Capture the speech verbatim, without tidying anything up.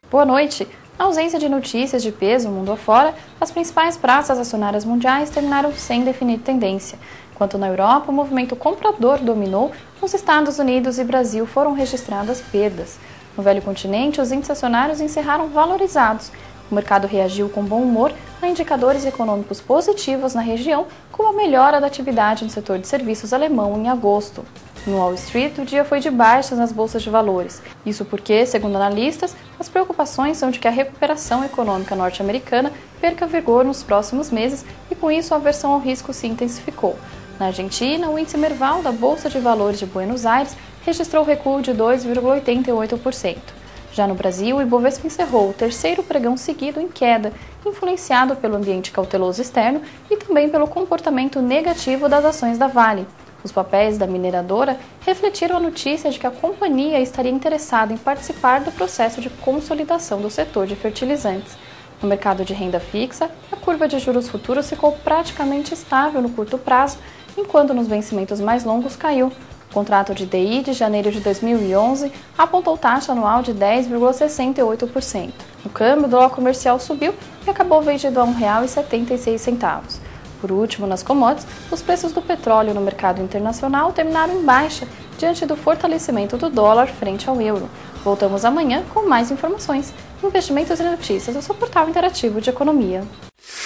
Boa noite! Na ausência de notícias de peso mundo afora, as principais praças acionárias mundiais terminaram sem definir tendência. Enquanto na Europa, o movimento comprador dominou, nos Estados Unidos e Brasil foram registradas perdas. No velho continente, os índices acionários encerraram valorizados. O mercado reagiu com bom humor a indicadores econômicos positivos na região, como a melhora da atividade no setor de serviços alemão em agosto. No Wall Street, o dia foi de baixas nas bolsas de valores. Isso porque, segundo analistas, as preocupações são de que a recuperação econômica norte-americana perca vigor nos próximos meses e, com isso, a aversão ao risco se intensificou. Na Argentina, o índice Merval da Bolsa de Valores de Buenos Aires registrou recuo de dois vírgula oitenta e oito por cento. Já no Brasil, o Ibovespa encerrou o terceiro pregão seguido em queda, influenciado pelo ambiente cauteloso externo e também pelo comportamento negativo das ações da Vale. Os papéis da mineradora refletiram a notícia de que a companhia estaria interessada em participar do processo de consolidação do setor de fertilizantes. No mercado de renda fixa, a curva de juros futuros ficou praticamente estável no curto prazo, enquanto nos vencimentos mais longos caiu. O contrato de D I de janeiro de dois mil e onze apontou taxa anual de dez vírgula sessenta e oito por cento. No câmbio, o dólar comercial subiu e acabou vendido a um real e setenta e seis centavos. Por último, nas commodities, os preços do petróleo no mercado internacional terminaram em baixa diante do fortalecimento do dólar frente ao euro. Voltamos amanhã com mais informações. Investimentos e notícias, o seu portal interativo de economia.